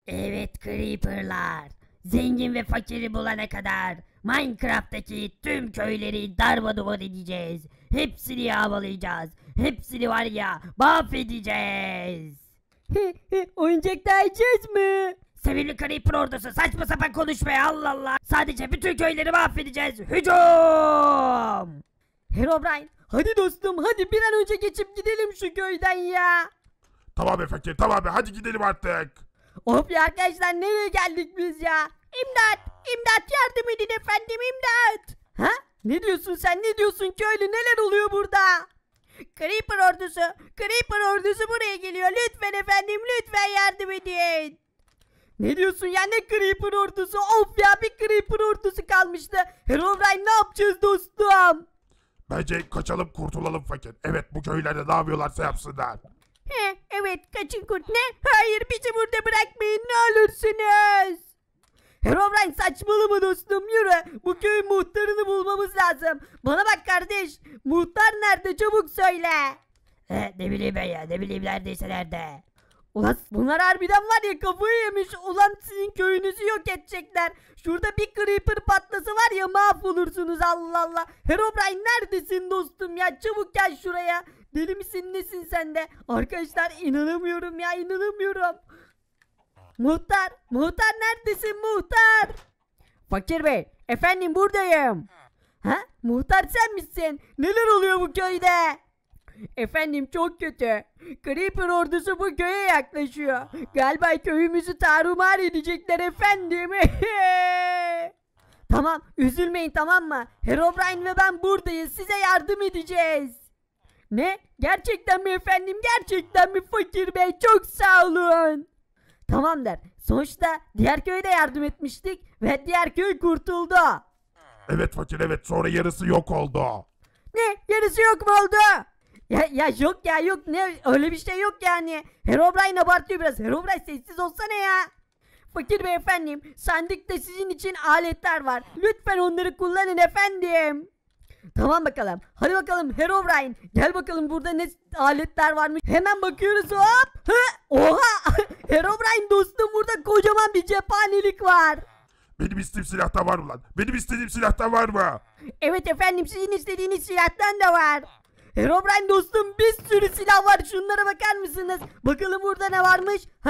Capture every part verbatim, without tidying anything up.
Evet Creeper'lar. Zengin ve fakiri bulana kadar Minecraft'taki tüm köyleri darmadağın edeceğiz. Hepsini yağmalayacağız. Hepsini var ya mahvedeceğiz. Oyuncak da yiyeceğiz mi? Sevimli Creeper ordusu saçma sapan konuşma ya, Allah Allah. Sadece bütün köyleri mahvedeceğiz. Hücum! Herobrine hadi dostum hadi bir an önce geçip gidelim şu köyden ya. Tamam be fakir, tamam be, hadi gidelim artık. Of ya arkadaşlar nereye geldik biz ya? İmdat! İmdat yardım edin efendim imdat! Ha? Ne diyorsun sen ne diyorsun köylü neler oluyor burada? Creeper ordusu! Creeper ordusu buraya geliyor lütfen efendim lütfen yardım edin! Ne diyorsun ya ne Creeper ordusu? Of ya bir Creeper ordusu kalmıştı. Herobrine ne yapacağız dostum? Bence kaçalım, kurtulalım fakir. Evet, bu köylerde ne yapıyorlarsa yapsınlar. He, evet kaçın kurt ne? Hayır bizi burada bırakmayın ne olursunuz. Herobrine saçmalama dostum yürü. Bu köyün muhtarını bulmamız lazım. Bana bak kardeş. Muhtar nerede çabuk söyle. He, ne bileyim ben ya, ne bileyim neredeyse nerede. Ulan bunlar harbiden var ya kafayı yemiş. Ulan sizin köyünüzü yok edecekler. Şurada bir creeper patlası var ya mahvolursunuz Allah Allah. Herobrine neredesin dostum ya çabuk gel şuraya. Deli misin nesin sen de? Arkadaşlar inanamıyorum ya inanamıyorum. Muhtar, muhtar neredesin muhtar? Fakir bey, efendim buradayım. Ha? Muhtar sen misin? Neler oluyor bu köyde? Efendim çok kötü. Creeper ordusu bu köye yaklaşıyor. Galiba köyümüzü tarumar edecekler efendim. Tamam, üzülmeyin tamam mı? Herobrine ve ben buradayız. Size yardım edeceğiz. Ne? Gerçekten mi efendim? Gerçekten mi fakir bey? Çok sağ olun. Tamam der. Sonuçta diğer köye de yardım etmiştik ve diğer köy kurtuldu. Evet fakir, evet, sonra yarısı yok oldu. Ne? Yarısı yok mu oldu? Ya, ya yok ya yok ne öyle bir şey yok yani. Herobrine abartıyor biraz. Herobrine sessiz olsana ya. Fakir bey efendim sandıkta sizin için aletler var. Lütfen onları kullanın efendim. Tamam bakalım. Hadi bakalım Herobrine. Gel bakalım burada ne aletler varmış. Hemen bakıyoruz hop. Hı, oha. Herobrine dostum burada kocaman bir cephanelik var. Benim istediğim silahtan var mı lan? Benim istediğim silahtan var mı? Evet efendim sizin istediğiniz silahtan da var. Herobrine dostum bir sürü silah var. Şunlara bakar mısınız? Bakalım burada ne varmış? Ha?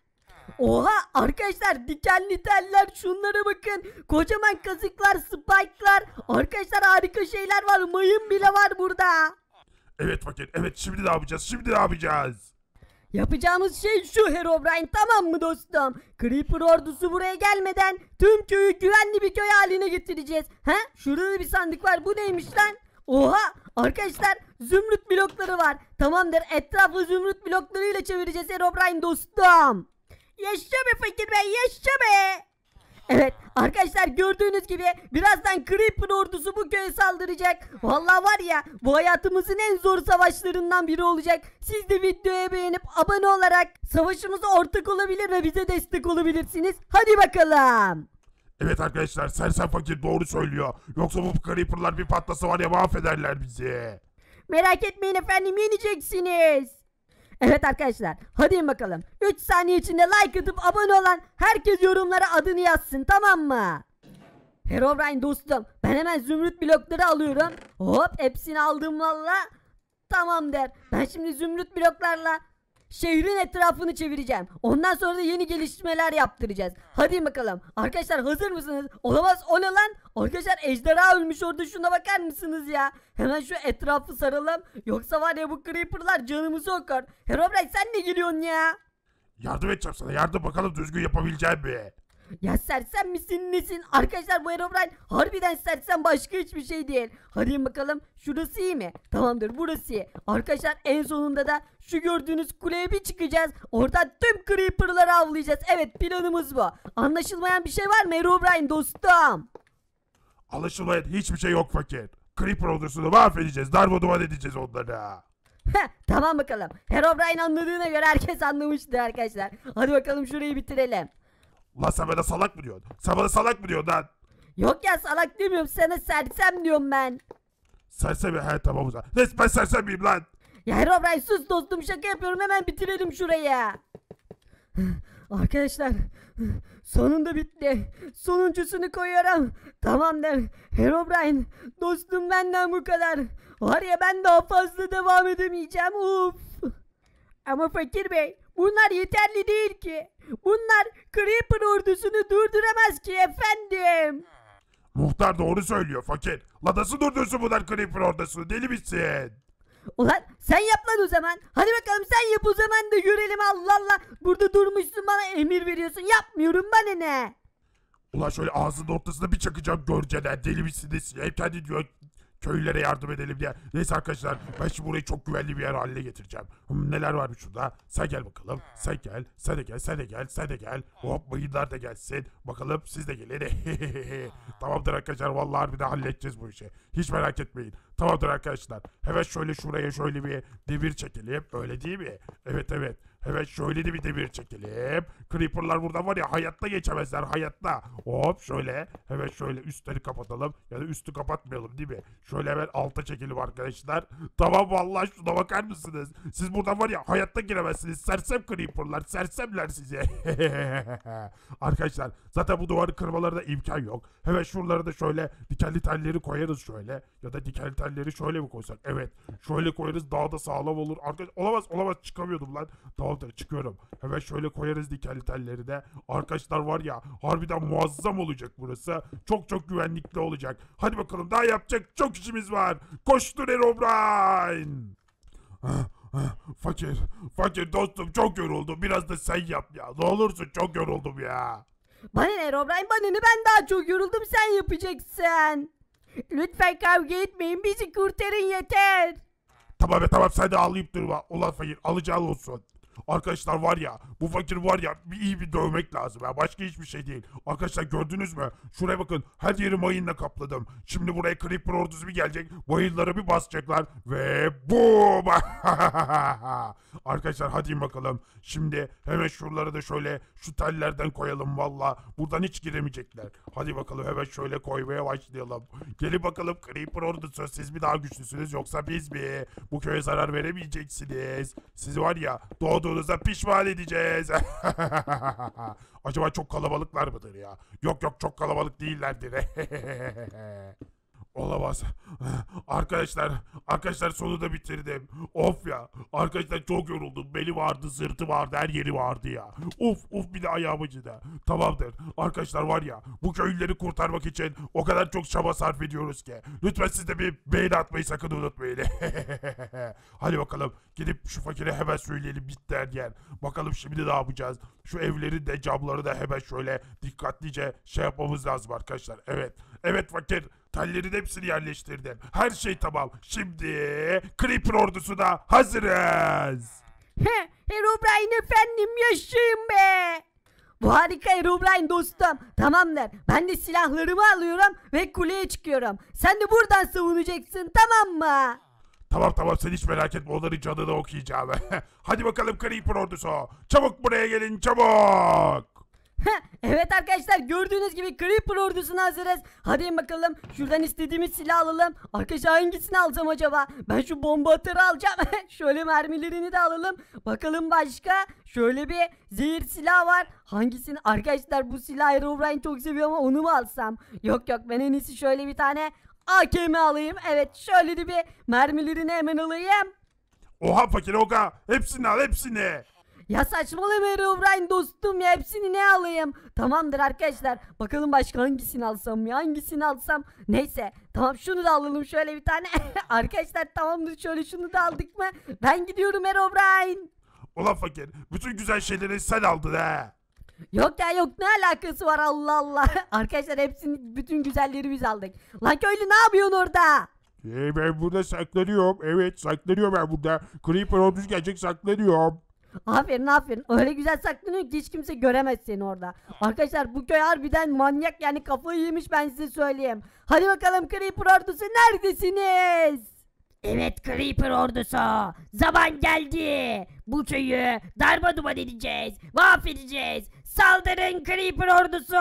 Oha arkadaşlar dikenli teller şunlara bakın. Kocaman kazıklar, spike'lar. Arkadaşlar harika şeyler var. Mayın bile var burada. Evet fakir, evet, şimdi ne yapacağız? Şimdi ne yapacağız? Yapacağımız şey şu Herobrine tamam mı dostum? Creeper ordusu buraya gelmeden tüm köyü güvenli bir köy haline getireceğiz. Ha? Şurada da bir sandık var. Bu neymiş lan? Oha! Arkadaşlar zümrüt blokları var. Tamamdır etrafı zümrüt bloklarıyla çevireceğiz Herobrine dostum. Yaşa be fakir bey yaşa be. Evet arkadaşlar gördüğünüz gibi birazdan Creeper ordusu bu köye saldıracak. Vallahi var ya bu hayatımızın en zor savaşlarından biri olacak. Siz de videoya beğenip abone olarak savaşımıza ortak olabilir ve bize destek olabilirsiniz. Hadi bakalım. Evet arkadaşlar, Sersem fakir doğru söylüyor. Yoksa bu creeperlar bir patlasa var ya mahvederler bizi. Merak etmeyin efendim yeneceksiniz. Evet arkadaşlar hadi bakalım. üç saniye içinde like atıp abone olan herkes yorumlara adını yazsın tamam mı? Herobrine dostum ben hemen zümrüt blokları alıyorum. Hop hepsini aldım valla. Tamam der. Ben şimdi zümrüt bloklarla şehrin etrafını çevireceğim. Ondan sonra da yeni gelişmeler yaptıracağız. Hadi bakalım. Arkadaşlar hazır mısınız? Olamaz o ne lan? Arkadaşlar ejderha ölmüş orada şuna bakar mısınız ya? Hemen şu etrafı saralım. Yoksa var ya bu creeperlar canımızı okur. Herobrine sen ne geliyorsun ya? Yardım edeceğim sana, yardım, bakalım düzgün yapabileceğim mi? Ya sersem misin nesin? Arkadaşlar bu Herobrine harbiden sersem başka hiçbir şey değil. Hadi bakalım şurası iyi mi? Tamamdır burası iyi. Arkadaşlar en sonunda da şu gördüğünüz kuleye bir çıkacağız. Oradan tüm creeperları avlayacağız. Evet planımız bu. Anlaşılmayan bir şey var mı Herobrine dostum? Anlaşılmayan hiçbir şey yok fakir. Creeper ordusunu mahvedeceğiz, darmaduman edeceğiz onları. Heh, tamam bakalım. Herobrine anladığına göre herkes anlamıştır arkadaşlar. Hadi bakalım şurayı bitirelim. Ulan sen bana salak mı diyorsun? Sen bana salak mı diyorsun lan? Yok ya salak demiyorum sana sersem diyorum ben. Sersem mi? He tamam o zaman. Resmen sersem miyim lan? Ya Herobrine sus dostum şaka yapıyorum hemen bitirelim şurayı. Arkadaşlar sonunda bitti. Sonuncusunu koyuyorum. Tamamdır. Herobrine dostum benden bu kadar. Var ya ben daha fazla devam edemeyeceğim. Uf. Ama Fakir Bey bunlar yeterli değil ki. Bunlar Creeper ordusunu durduramaz ki efendim. Muhtar doğru söylüyor fakir. La nasıl durdursun bunlar Creeper ordusunu, deli misin? Ulan sen yap lan o zaman. Hadi bakalım sen yap o zaman da görelim Allah Allah. Burada durmuşsun bana emir veriyorsun. Yapmıyorum bana ne? Ulan şöyle ağzının ortasına bir çakacağım göreceğine, deli misiniz? Hep kendi diyor köylülere yardım edelim diye. Neyse arkadaşlar ben şimdi burayı çok güvenli bir yer haline getireceğim. Hmm, neler varmış şurada? Sen gel bakalım. Sen gel. Sen de gel. Sen de gel. Sen de gel. Hop mayınlar da gelsin. Bakalım siz de gelin. Tamamdır arkadaşlar. Vallahi harbiden halledeceğiz bu işi. Hiç merak etmeyin. Tamamdır arkadaşlar. Hemen şöyle şuraya şöyle bir demir çekelim. Öyle değil mi? Evet evet. Evet şöyle de bir demir çekelim. Creeper'lar buradan var ya hayatta geçemezler hayatta. Hop şöyle. Hemen şöyle üstleri kapatalım. Ya da üstü kapatmayalım değil mi? Şöyle hemen alta çekelim arkadaşlar. Tamam vallahi şuna bakar mısınız? Siz buradan var ya hayatta giremezsiniz. Sersem Creeper'lar. Sersemler size. Arkadaşlar zaten bu duvarı kırmalarına imkan yok. Hemen şuraları da şöyle dikenli telleri koyarız şöyle. Ya da dikenli telleri şöyle mi koysak? Evet. Şöyle koyarız daha da sağlam olur. Arkadaş olamaz olamaz çıkamıyordum lan. Tamam çıkıyorum. Hemen şöyle koyarız dikenli telleri de. Arkadaşlar var ya harbiden muazzam olacak burası. Çok çok güvenlikli olacak. Hadi bakalım daha yapacak çok işimiz var. Koştur Herobrine. Fakir, fakir dostum çok yoruldum. Biraz da sen yap ya. Ne olursun çok yoruldum ya. Bana ne Herobrine bana ne ben daha çok yoruldum sen yapacaksın. Lütfen kavga etmeyin bizi kurtarın yeter. Tamam be tamam sen de ağlayıp durma. Ulan fakir alacağın olsun. Arkadaşlar var ya bu fakir var ya bir iyi bir dövmek lazım ya başka hiçbir şey değil. Arkadaşlar gördünüz mü? Şuraya bakın her yeri mayınla kapladım. Şimdi buraya Creeper ordusu bir gelecek. Mayınları bir basacaklar ve boom. Arkadaşlar hadi bakalım. Şimdi hemen şuraları da şöyle şu tellerden koyalım valla. Buradan hiç giremeyecekler. Hadi bakalım hemen şöyle koymaya başlayalım. Gelin bakalım Creeper ordusu siz mi daha güçlüsünüz yoksa biz mi? Bu köye zarar veremeyeceksiniz. Sizi var ya doğduğunuzda pişman edeceğiz. Acaba çok kalabalıklar mıdır ya? Yok yok çok kalabalık değillerdir. Olamaz. Arkadaşlar, arkadaşlar sonunda bitirdim. Of ya. Arkadaşlar çok yoruldum. Beli vardı, sırtı vardı, her yeri vardı ya. Of of bir de ayağım acıdı. Tamamdır. Arkadaşlar var ya bu köylüleri kurtarmak için o kadar çok çaba sarf ediyoruz ki. Lütfen siz de bir beğeni atmayı sakın unutmayın. Hadi bakalım gidip şu fakire hemen söyleyelim bitti her yer. Bakalım şimdi ne yapacağız? Şu evlerin de camları da hemen şöyle dikkatlice şey yapmamız lazım arkadaşlar. Evet. Evet fakir. Tellerin hepsini yerleştirdim. Her şey tamam. Şimdi Creeper ordusuna hazırız. He, Herobrine efendim yaşayın be. Bu harika Herobrine dostum. Tamamdır. Ben de silahlarımı alıyorum ve kuleye çıkıyorum. Sen de buradan savunacaksın tamam mı? Tamam tamam sen hiç merak etme onların canını okuyacağım. Hadi bakalım Creeper ordusu. Çabuk buraya gelin çabuk. Evet arkadaşlar gördüğünüz gibi Creeper ordusuna hazırız. Hadi bakalım şuradan istediğimiz silah alalım. Arkadaşlar hangisini alacağım acaba? Ben şu bomba atarı alacağım. Şöyle mermilerini de alalım. Bakalım başka. Şöyle bir zehir silah var. Hangisini? Arkadaşlar bu silahı Herobrine çok seviyor ama onu mu alsam? Yok yok ben en iyisi şöyle bir tane A K M alayım. Evet şöyle de bir mermilerini hemen alayım. Oha fakir oka hepsini al hepsini. Ya saçmalama Herobrine dostum ya hepsini ne alayım? Tamamdır arkadaşlar. Bakalım başka hangisini alsam ya hangisini alsam? Neyse tamam şunu da alalım şöyle bir tane. Arkadaşlar tamamdır şöyle şunu da aldık mı? Ben gidiyorum Herobrine. Ulan fakir bütün güzel şeyleri sen aldın ha. Yok ya yok ne alakası var Allah Allah. Arkadaşlar hepsini bütün güzelleri biz aldık. Lan köylü ne yapıyorsun orada? Ee, ben burada saklanıyorum. Evet saklanıyorum ben burada. Creeper ordusu gelecek saklanıyorum. Aferin aferin öyle güzel saklanıyor ki hiç kimse göremez seni orada. Arkadaşlar bu köy harbiden manyak yani kafayı yemiş ben size söyleyeyim. Hadi bakalım Creeper ordusu neredesiniz? Evet Creeper ordusu. Zaman geldi. Bu köyü darmaduman edeceğiz. Mahvedeceğiz. Saldırın Creeper ordusu.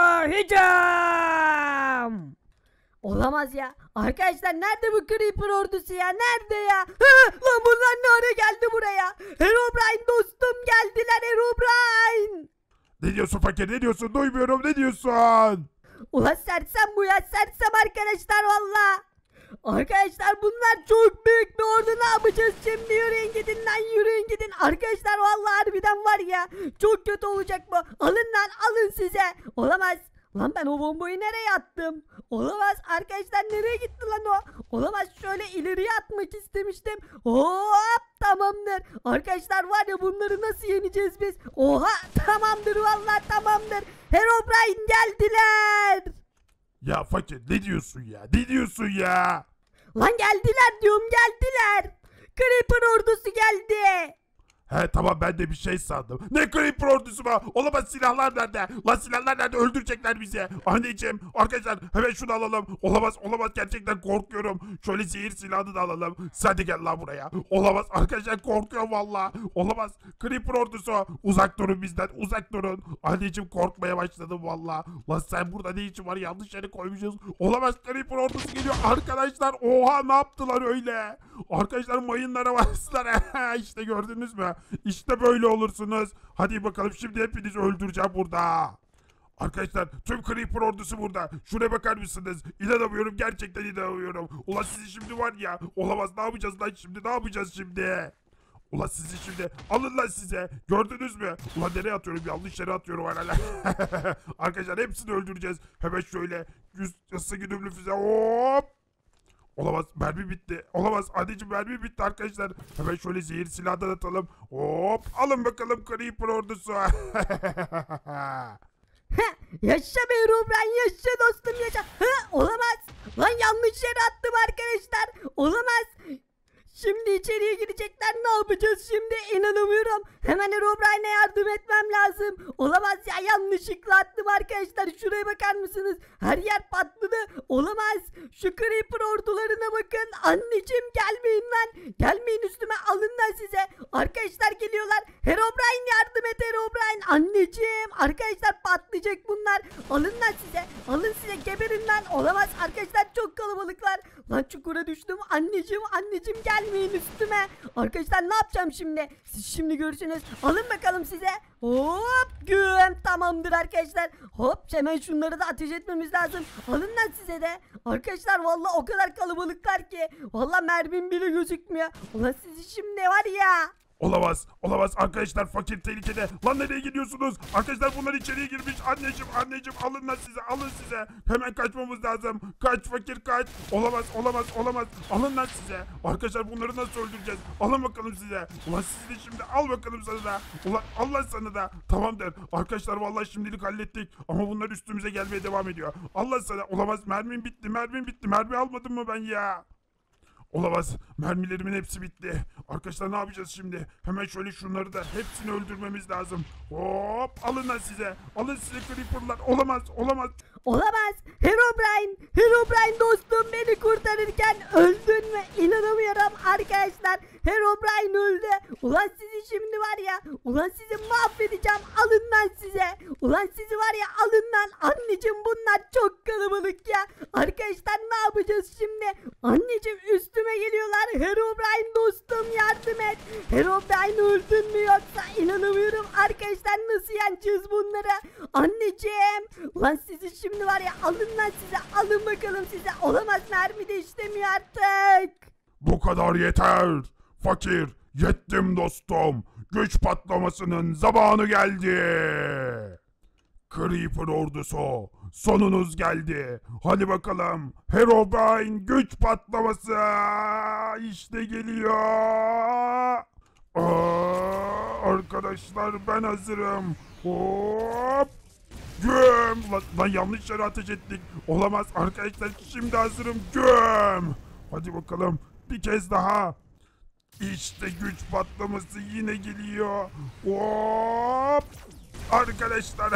Hücum. Olamaz ya. Arkadaşlar nerede bu Creeper ordusu ya? Nerede ya? Hı, lan bunlar ne ara geldi buraya? Herobrine dostum geldiler Herobrine. Ne diyorsun fakir ne diyorsun duymuyorum ne diyorsun? Ulan sersem bu ya sersem arkadaşlar valla. Arkadaşlar bunlar çok büyük bir ordu, ne yapacağız şimdi? Yürüyün gidin lan, yürüyün gidin. Arkadaşlar vallahi harbiden var ya, çok kötü olacak bu. Alın lan, alın size. Olamaz. Lan ben o bombayı nereye attım? Olamaz arkadaşlar, nereye gitti lan o? Olamaz, şöyle ileriye atmak istemiştim. Hop, tamamdır. Arkadaşlar var ya, bunları nasıl yeneceğiz biz? Oha, tamamdır vallahi tamamdır. Herobrine geldiler. Ya fakir ne diyorsun ya ne diyorsun ya? Lan geldiler diyorum, geldiler. Creeper ordusu geldi. He tamam ben de bir şey sandım. Ne Creeper ordusu mu? Olamaz, silahlar nerede? Lan silahlar nerede? Öldürecekler bizi. Anneciğim arkadaşlar hemen şunu alalım. Olamaz olamaz, gerçekten korkuyorum. Şöyle zehir silahını da alalım. Sen de gel lan buraya. Olamaz arkadaşlar, korkuyorum valla. Olamaz. Creeper ordusu. Uzak durun bizden, uzak durun. Anneciğim korkmaya başladım valla. Lan sen burada ne için var? Yanlış yere koymuşuz. Olamaz, Creeper ordusu geliyor. Arkadaşlar oha, ne yaptılar öyle? Arkadaşlar mayınlara bastılar. İşte gördünüz mü? İşte böyle olursunuz. Hadi bakalım, şimdi hepinizi öldüreceğim burada. Arkadaşlar tüm Creeper ordusu burada. Şuraya bakar mısınız? İnanamıyorum, gerçekten inanamıyorum. Ulan sizi şimdi var ya. Olamaz, ne yapacağız lan şimdi? Ne yapacağız şimdi? Ulan sizi şimdi alın lan size. Gördünüz mü? Ulan nereye atıyorum? Yanlış yere atıyorum herhalde. Arkadaşlar hepsini öldüreceğiz. Hemen şöyle yüz ısı güdümlü füze. Hop. Olamaz, mermi bitti. Olamaz anneciğim, mermi bitti arkadaşlar. Hemen şöyle zehir silahdan atalım. Hop, alın bakalım Creeper ordusu. Yaşa be Herobrine, yaşa dostum yaşa. Hı, olamaz. Lan yanlış yere attım arkadaşlar. Olamaz. Şimdi içeriye girecekler, ne yapacağız şimdi? İnanamıyorum. Hemen Herobrine'e yardım etmem lazım. Olamaz ya, yanlışlıkla attım arkadaşlar. Şuraya bakar mısınız? Her yer patladı. Olamaz. Şu Creeper ordularına bakın. Anneciğim gelmeyin lan. Gelmeyin üstüme, alın lan size. Arkadaşlar geliyorlar. Herobrine yardım et Herobrine. Anneciğim. Arkadaşlar patlayacak bunlar. Alın lan size. Alın size, geberin lan. Olamaz arkadaşlar, çok kalabalıklar. Lan çukura düştüm. Anneciğim anneciğim gelmeyin üstüme. Arkadaşlar ne yapacağım şimdi? Siz şimdi görürsünüz. Alın bakalım size. Hop güm, tamamdır arkadaşlar. Hop, hemen şunları da ateş etmemiz lazım. Alın lan size de. Arkadaşlar vallahi o kadar kalabalıklar ki. Vallahi mermim bile gözükmüyor. Ulan sizi şimdi var ya. Olamaz, olamaz arkadaşlar, fakir tehlikede. Lan nereye gidiyorsunuz? Arkadaşlar bunlar içeriye girmiş. Anneciğim, anneciğim alın lan size, alın size. Hemen kaçmamız lazım. Kaç fakir kaç. Olamaz, olamaz, olamaz. Alın lan size. Arkadaşlar bunları nasıl öldüreceğiz? Alın bakalım size. Ulan sizi de şimdi al bakalım sana da. Ulan Allah sana da. Tamamdır. Arkadaşlar vallahi şimdilik hallettik. Ama bunlar üstümüze gelmeye devam ediyor. Allah sana. Olamaz, mermim bitti, mermim bitti. Mermi almadım mı ben ya? Olamaz. Mermilerimin hepsi bitti. Arkadaşlar ne yapacağız şimdi? Hemen şöyle şunları da hepsini öldürmemiz lazım. Hop, alın lan size. Alın size Creeper'lar. Olamaz, olamaz. Olamaz. Herobrine. Herobrine dostum, beni kurtarırken öldün mü? İnanamıyorum arkadaşlar. Herobrine öldü. Ulan sizi şimdi var ya. Ulan sizi mahvedeceğim. Alın lan size. Ulan sizi var ya, alın lan. Anneciğim bunlar çok kalabalık ya. Arkadaşlar ne yapacağız şimdi? Anneciğim üstüme geliyorlar. Herobrine dostum yardım et. Herobrine öldün mü yoksa? İnanamıyorum arkadaşlar, nasıl yeneceğiz bunları? Anneciğim. Ulan sizi şimdi var ya, alın lan size. Alın bakalım size. Olamaz, mermi de işlemiyor artık. Bu kadar yeter. Fakir, yettim dostum. Güç patlamasının zamanı geldi. Creeper ordusu, sonunuz geldi. Hadi bakalım. Herobrine güç patlaması. İşte geliyor. Aa, arkadaşlar ben hazırım. Hop. Güm. Lan, lan yanlış yere ateş ettik. Olamaz arkadaşlar, şimdi hazırım. Güm. Hadi bakalım. Bir kez daha. İşte güç patlaması yine geliyor. Hop. Arkadaşlar.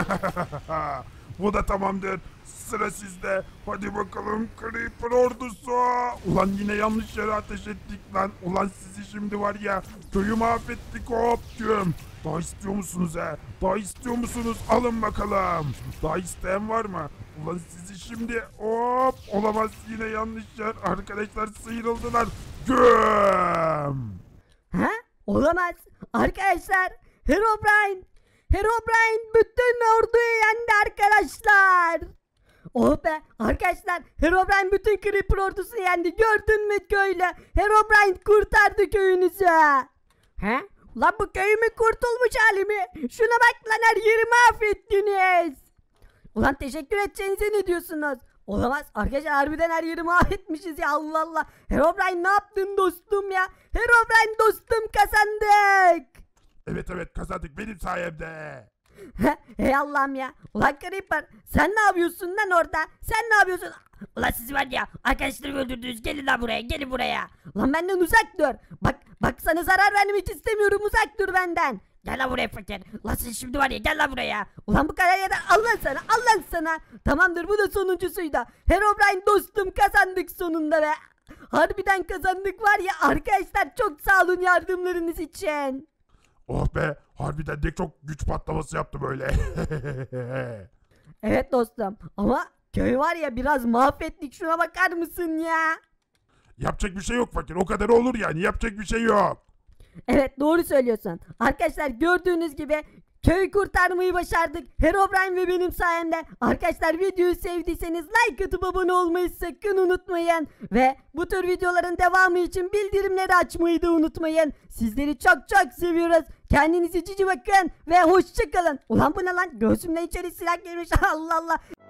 Bu da tamamdır. Sıra sizde. Hadi bakalım Creeper ordusu. Ulan yine yanlış yere ateş ettik lan. Ulan sizi şimdi var ya, köyü mahvettik. Hop diyorum. Daha istiyor musunuz he? Daha istiyor musunuz? Alın bakalım. Daha isteyen var mı? Ulan sizi şimdi hop. Olamaz, yine yanlış yer. Arkadaşlar sıyrıldılar. Güm. Ha? Olamaz. Arkadaşlar. Herobrine. Herobrine bütün orduyu yendi arkadaşlar. Oh be arkadaşlar, Herobrine bütün Creeper ordusunu yendi. Gördün mü köylü? Herobrine kurtardı köyünüzü. He? Lan bu köyümün kurtulmuş hali mi? Şuna bak lan, her yeri mahvettiniz. Ulan teşekkür edeceğinize ne diyorsunuz? Olamaz arkadaşlar, harbiden her yeri mahvetmişiz ya, Allah Allah. Herobrine ne yaptın dostum ya? Herobrine dostum, kazandık. Evet evet kazandık benim sayemde. Hey Allah'ım ya. Ulan Creeper sen ne yapıyorsun lan orada? Sen ne yapıyorsun? Ulan siz var ya arkadaşlarımı öldürdünüz, gelin lan buraya, gelin buraya. Lan benden uzak dur. Bak bak, sana zarar vermek istemiyorum, uzak dur benden. Gel lan buraya fakir. Ulan siz şimdi var ya, gel lan buraya. Ulan bu kadar yeter, Allah sana, Allah sana. Tamamdır, bu da sonuncusuydu. Herobrine dostum, kazandık sonunda be. Harbiden kazandık var ya arkadaşlar, çok sağ olun yardımlarınız için. Oh be harbiden de çok güç patlaması yaptı böyle. Evet dostum, ama köy var ya biraz mahvettik, şuna bakar mısın ya? Yapacak bir şey yok fakir, o kadar olur yani, yapacak bir şey yok. Evet doğru söylüyorsun. Arkadaşlar gördüğünüz gibi köyü kurtarmayı başardık. Herobrine ve benim sayemde. Arkadaşlar videoyu sevdiyseniz like atıp abone olmayı sakın unutmayın. Ve bu tür videoların devamı için bildirimleri açmayı da unutmayın. Sizleri çok çok seviyoruz. Kendinize cici bakın ve hoşça kalın. Ulan bu ne lan? Göğsümden içeri silah girmiş. Allah Allah.